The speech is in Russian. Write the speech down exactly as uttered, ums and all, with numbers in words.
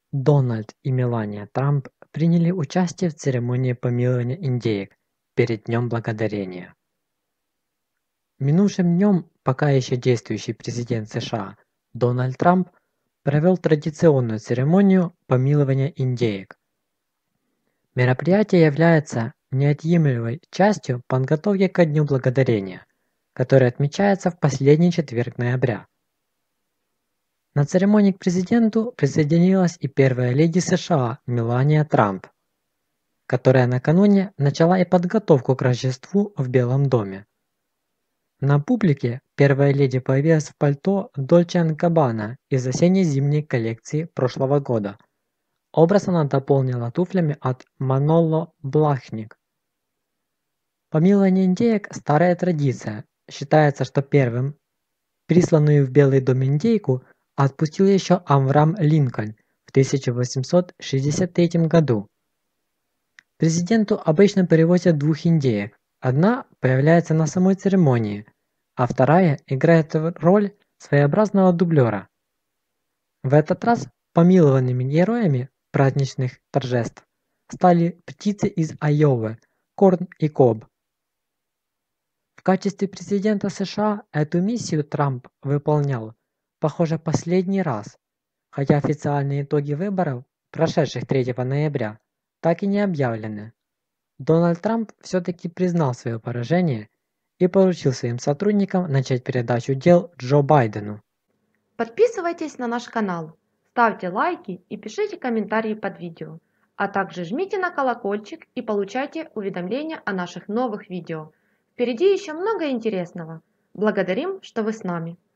Дональд и Мелания Трамп приняли участие в церемонии помилования индеек перед Днем Благодарения. Минувшим днем пока еще действующий президент США Дональд Трамп провел традиционную церемонию помилования индеек. Мероприятие является неотъемлемой частью подготовки ко Дню Благодарения, который отмечается в последний четверг ноября. На церемонии к президенту присоединилась и первая леди США Мелания Трамп, которая накануне начала и подготовку к Рождеству в Белом доме. На публике первая леди появилась в пальто Dolce энд Gabbana из осенне-зимней коллекции прошлого года. Образ она дополнила туфлями от Manolo Blahnik. Помилование индеек – старая традиция. Считается, что первым присланную в Белый дом индейку отпустил еще Авраам Линкольн в тысяча восемьсот шестьдесят третьем году. Президенту обычно привозят двух индеек. Одна появляется на самой церемонии, а вторая играет роль своеобразного дублера. В этот раз помилованными героями праздничных торжеств стали птицы из Айовы, Корн и Коб. В качестве президента США эту миссию Трамп выполнял, похоже, последний раз, хотя официальные итоги выборов, прошедших третьего ноября, так и не объявлены. Дональд Трамп все-таки признал свое поражение и поручил своим сотрудникам начать передачу дел Джо Байдену. Подписывайтесь на наш канал, ставьте лайки и пишите комментарии под видео, а также жмите на колокольчик и получайте уведомления о наших новых видео. Впереди еще много интересного. Благодарим, что вы с нами.